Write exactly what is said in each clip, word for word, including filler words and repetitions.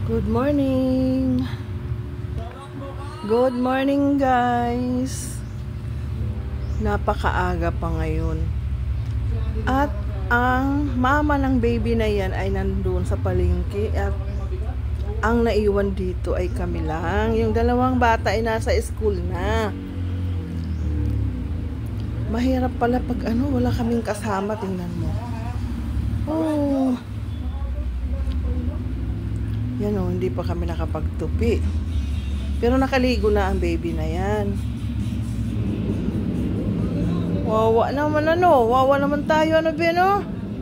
Good morning. Good morning, guys. Napakaaga pa ngayon. At ang mama ng baby na yan ay nandun sa palengke at ang naiwan dito ay kami lang. Yung dalawang bata ay nasa school na. Mahirap pala pag ano, wala kaming kasama. Tingnan mo. Oh. Yan o, hindi pa kami nakapagtupi. Pero nakaligo na ang baby na yan. Wawa naman ano. Wawa naman tayo ano ba no?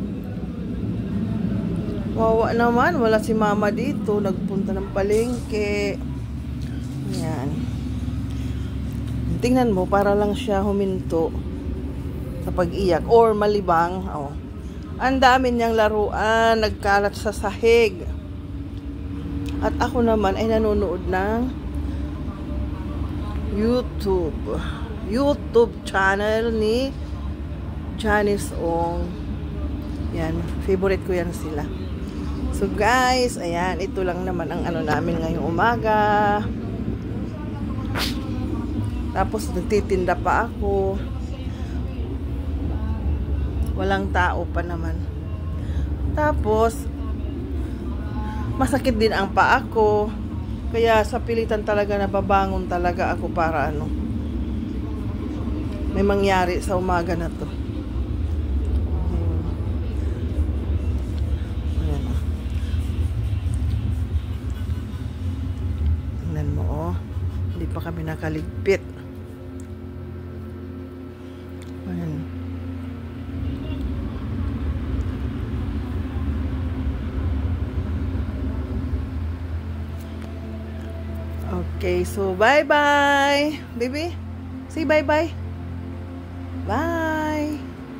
Wawa naman. Wala si mama dito. Nagpunta ng palengke. Yan. Tingnan mo, para lang siya huminto sa pag-iyak or malibang. Oh. Ang dami niyang laruan. Nagkalat sa sahig. At ako naman ay nanonood ng YouTube. YouTube channel ni Janice Ong. Yan. Favorite ko yan sila. So guys, ayan. Ito lang naman ang ano namin ngayong umaga. Tapos nagtitinda pa ako. Walang tao pa naman. Tapos masakit din ang paa ko. Kaya sa pilitan talaga nababangon talaga ako para ano. May mangyari sa umaga na to. Ayan. Tingnan mo oh. Hindi pa kami nakaligpit. Ayan. Okay, so bye-bye. Baby, say bye-bye. Bye.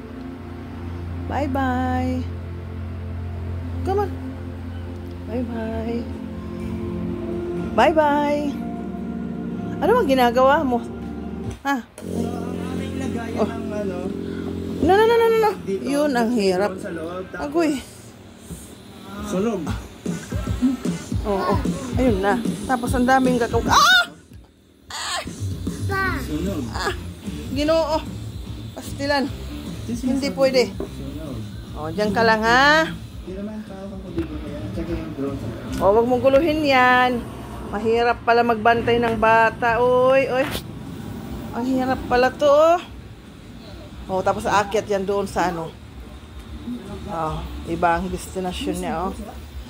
Bye-bye. Come on. Bye-bye. Bye-bye. Ano bang ginagawa mo? Ha? Oh. No, no, no, no, no. Yun ang hirap. Agoy. Sunog. Oo, oh, oh. Ayun na. Tapos ang daming kakao. Ah! Ah! Sunog. Ah! Ginoo. Pastilan. Hindi pwede. O, oh, dyan ka lang ha. O, oh, wag mong guluhin yan. Mahirap pala magbantay ng bata. Uy, uy. Ang hirap pala to. O, oh, tapos aakyat yan doon sa ano. O, oh, iba ang destinasyon niya. O. Oh.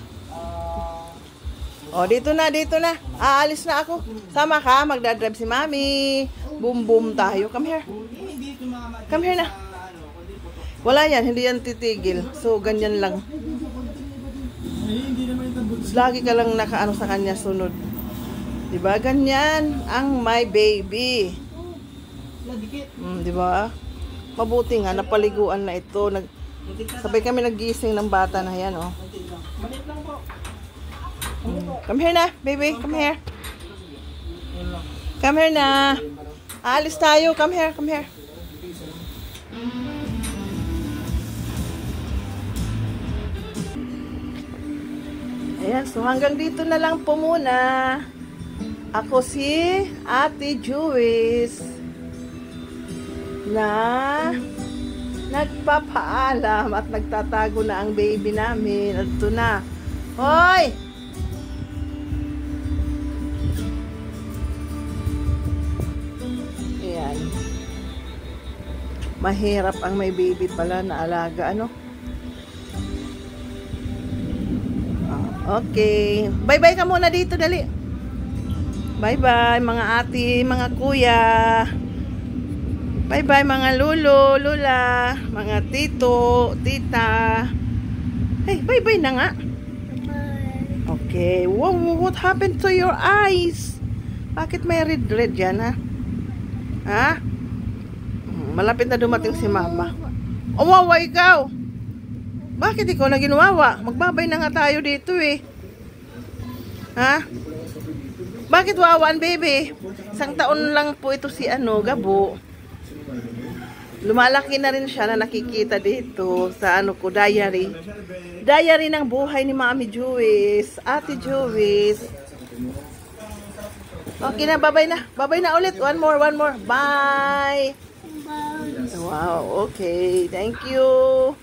Oh, dito na, dito na. Aalis na ako. Sama ka, magdadrive si Mami. Boom, boom tayo. Come here. Come here na. Wala yan, hindi yan titigil. So, ganyan lang. Lagi ka lang nakaano sa kanya sunod. Diba? Ganyan ang my baby. Hmm, diba? Mabuti nga, napaliguan na ito. Nag Sabay kami naggising ng bata na yan, oh. Come here na, baby. Come here. Come here na. Aalis tayo. Come here, come here. Ayan, so hanggang dito na lang po muna. Ako si Ate Juwis na nagpapaalam at nagtatago na ang baby namin. At ito na. Hoy! Mahirap ang may baby pala na alaga, ano? Okay. Bye-bye ka muna dito, dali. Bye-bye, mga ate, mga kuya. Bye-bye, mga lulo, lula, mga tito, tita. Hey, bye-bye na nga. Bye. Okay. Wow, what happened to your eyes? Bakit may red-red yan, ha? Ha? Malapit na dumating si mama. O, wawa ikaw. Bakit ikaw na ginawawa? Magbabay na nga tayo dito eh. Ha? Bakit wawaan, baby? Isang taon lang po ito si ano, Gabo. Lumalaki na rin siya na nakikita dito sa ano ko, diary. Diary ng buhay ni Mami Jewis. Ate Jewis. Okay na, bye-bye na. Bye-bye na ulit. One more, one more. Bye. Wow, okay. Thank you.